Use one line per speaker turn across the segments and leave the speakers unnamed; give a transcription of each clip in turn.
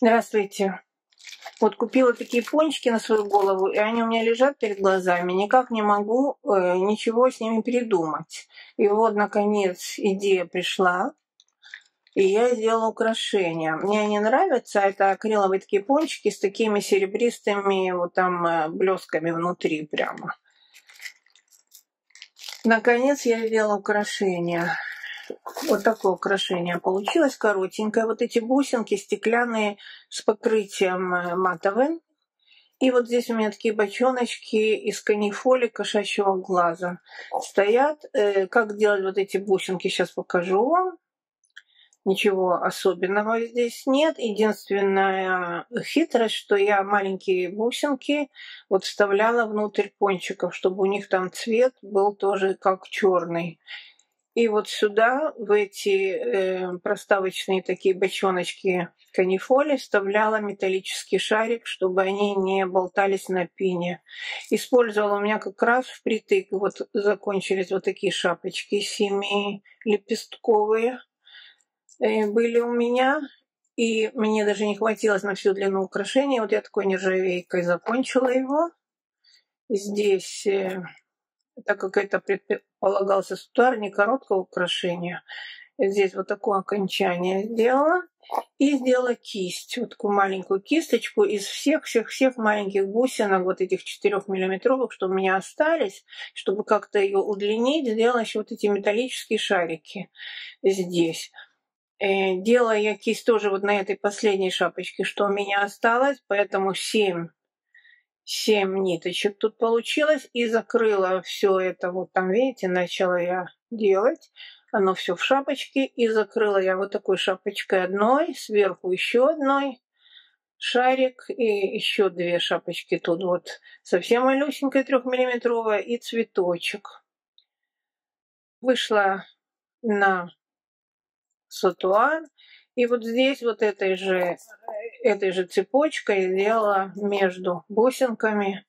Здравствуйте. Вот купила такие пончики на свою голову, и они у меня лежат перед глазами. Никак не могу ничего с ними придумать. И вот, наконец, идея пришла, и я сделала украшения. Мне они нравятся. Это акриловые такие пончики с такими серебристыми вот там блесками внутри прямо. Наконец я сделала украшения. Вот такое украшение получилось, коротенькое. Вот эти бусинки стеклянные с покрытием матовым. И вот здесь у меня такие бочоночки из канифоли кошачьего глаза стоят. Как делать вот эти бусинки, сейчас покажу вам. Ничего особенного здесь нет. Единственная хитрость, что я маленькие бусинки вот вставляла внутрь пончиков, чтобы у них там цвет был тоже как черный. И вот сюда, в эти проставочные такие бочоночки канифоли, вставляла металлический шарик, чтобы они не болтались на пене. Использовала у меня как раз впритык. Вот закончились вот такие шапочки 7-лепестковые были у меня. И мне даже не хватило на всю длину украшения. Вот я такой нержавейкой закончила его. Здесь... так как это предполагался сутар, не короткого украшения. Здесь вот такое окончание сделала. И сделала кисть. Вот такую маленькую кисточку из всех маленьких бусинок, вот этих 4-миллиметровых, что у меня остались. Чтобы как-то ее удлинить, сделала еще вот эти металлические шарики здесь. Делала я кисть тоже вот на этой последней шапочке, что у меня осталось. Поэтому 7 ниточек тут получилось, и закрыла все это вот там, видите, начала я делать, оно все в шапочке, и закрыла я вот такой шапочкой одной, сверху еще одной шарик, и еще 2 шапочки тут вот совсем малюсенькая 3-миллиметровая, и цветочек. Вышла на сатуар, и вот здесь вот этой же цепочкой сделала между бусинками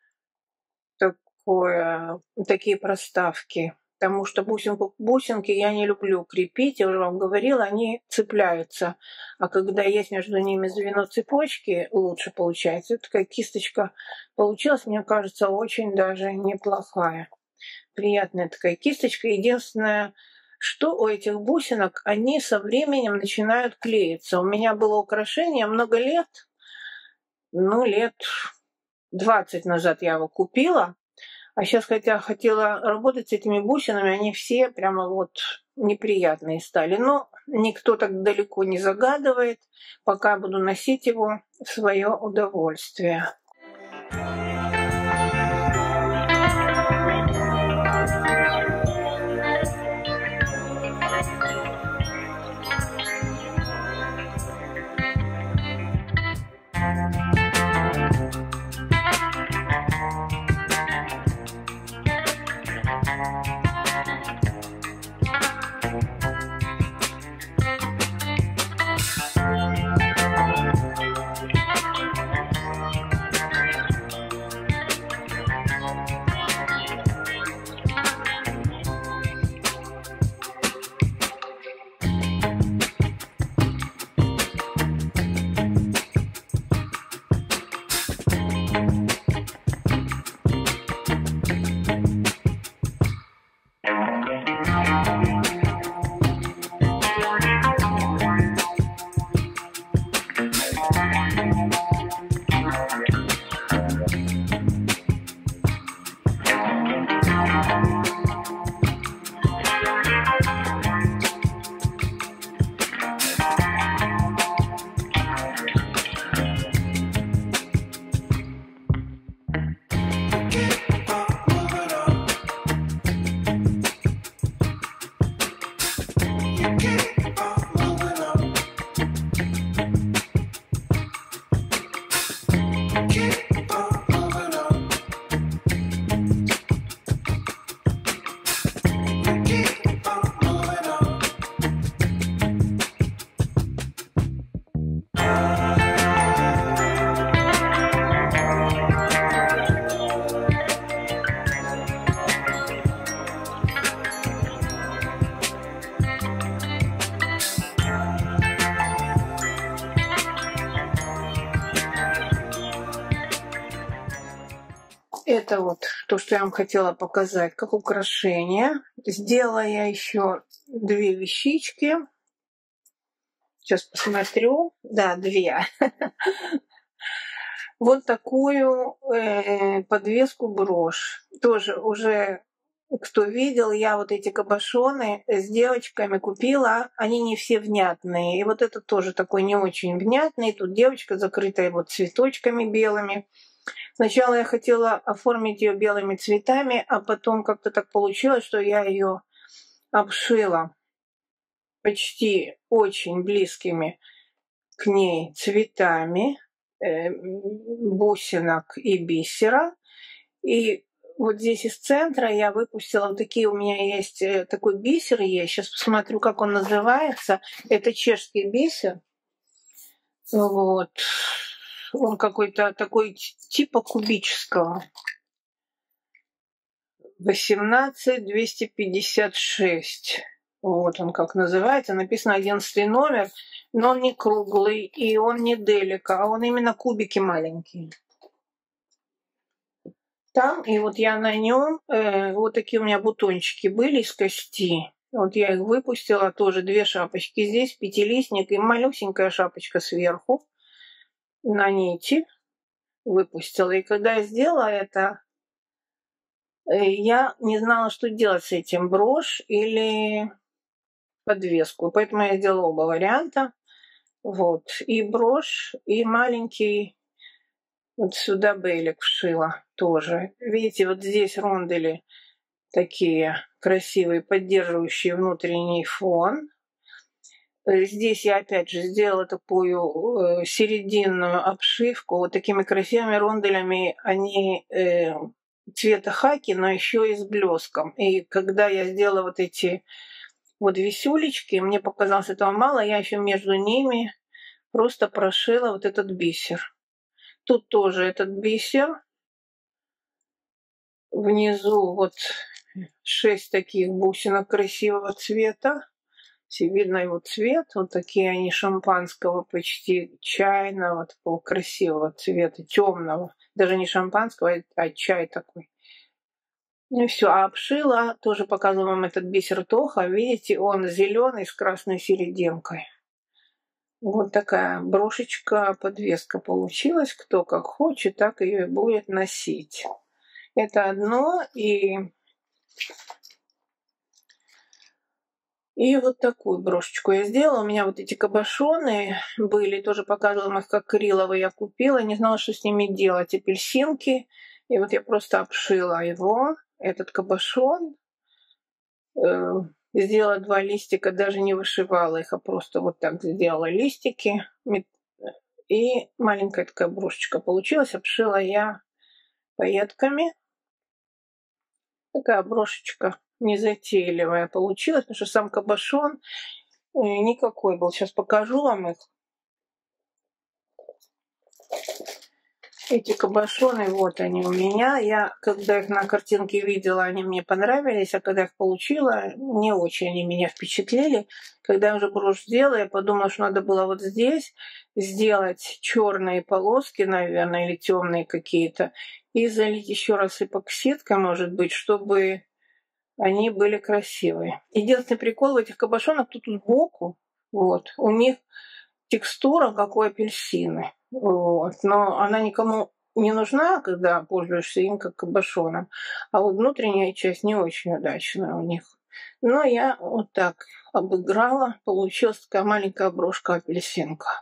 такие проставки. Потому что бусинки я не люблю крепить, я уже вам говорила, они цепляются. А когда есть между ними звено цепочки, лучше получается. Такая кисточка получилась, мне кажется, очень даже неплохая. Приятная такая кисточка. Единственное, что у этих бусинок, они со временем начинают клеиться. У меня было украшение много лет, лет 20 назад я его купила, а сейчас, хотя хотела работать с этими бусинами, они все прямо вот неприятные стали. Но никто так далеко не загадывает, пока буду носить его в свое удовольствие. Это вот то, что я вам хотела показать, как украшение. Сделала я еще 2 вещички. Сейчас посмотрю. Да, 2. Вот такую подвеску-брошь. Тоже уже, кто видел, я вот эти кабошоны с девочками купила. Они не все внятные. И вот это тоже такой не очень внятный. Тут девочка закрытая вот цветочками белыми. Сначала я хотела оформить ее белыми цветами, а потом как-то так получилось, что я ее обшила почти очень близкими к ней цветами бусинок и бисера. И вот здесь из центра я выпустила вот такие, у меня есть такой бисер, я сейчас посмотрю, как он называется. Это чешский бисер. Вот. Он какой-то такой типа кубического. 18256. Вот он как называется. Написано 11 номер, но он не круглый, и он не делика, а он именно кубики маленькие. Там, и вот я на нем, вот такие у меня бутончики были из кости. Вот я их выпустила, тоже 2 шапочки здесь, пятилистник и малюсенькая шапочка сверху на нити выпустила. И когда я сделала это, я не знала, что делать с этим, брошь или подвеску. Поэтому я сделала оба варианта. Вот. И брошь, и маленький вот сюда бейлик вшила тоже. Видите, вот здесь рондели такие красивые, поддерживающие внутренний фон. Здесь я опять же сделала такую серединную обшивку вот такими красивыми ронделями. Они цвета хаки, но еще и с блеском. И когда я сделала вот эти вот висюлечки, мне показалось этого мало, я еще между ними просто прошила вот этот бисер. Тут тоже этот бисер. Внизу вот 6 таких бусинок красивого цвета. Все видно его цвет. Вот такие они шампанского, почти чайного, такого красивого цвета, темного. Даже не шампанского, а чай такой. Ну и все. А обшила, тоже показываю вам этот бисер Тоха. Видите, он зеленый с красной серединкой. Вот такая брошечка, подвеска получилась. Кто как хочет, так ее и будет носить. Это одно. И вот такую брошечку я сделала. У меня вот эти кабошоны были, тоже показывала вам их, как акриловые я купила. Не знала, что с ними делать. Апельсинки. И вот я просто обшила его, этот кабошон. Сделала 2 листика, даже не вышивала их, а просто вот так сделала листики. И маленькая такая брошечка получилась. Обшила я пайетками. Такая брошечка незатейливая получилась, потому что сам кабошон никакой был. Сейчас покажу вам их. Эти кабошоны, вот они у меня. Я, когда их на картинке видела, они мне понравились, а когда их получила, не очень они меня впечатлили. Когда я уже брошь сделала, я подумала, что надо было вот здесь сделать черные полоски, наверное, или темные какие-то, и залить еще раз эпоксидкой, может быть, чтобы они были красивые. Единственный прикол в этих кабошонах тут сбоку, вот, у них текстура, как у апельсины. Вот. Но она никому не нужна, когда пользуешься им как кабошоном. А вот внутренняя часть не очень удачная у них. Но я вот так обыграла. Получилась такая маленькая брошка-апельсинка.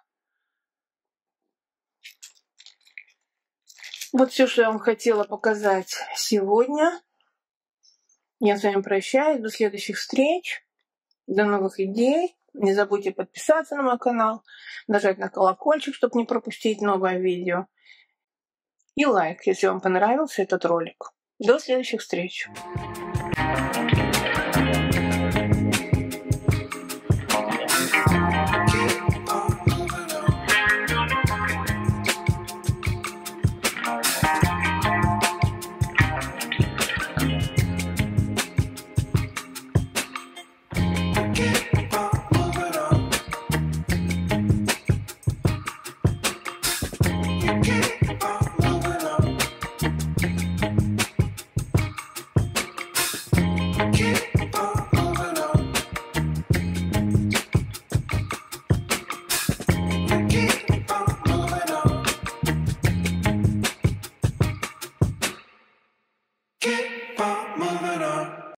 Вот все, что я вам хотела показать сегодня. Я с вами прощаюсь. До следующих встреч. До новых идей. Не забудьте подписаться на мой канал, нажать на колокольчик, чтобы не пропустить новое видео. И лайк, если вам понравился этот ролик. До следующих встреч.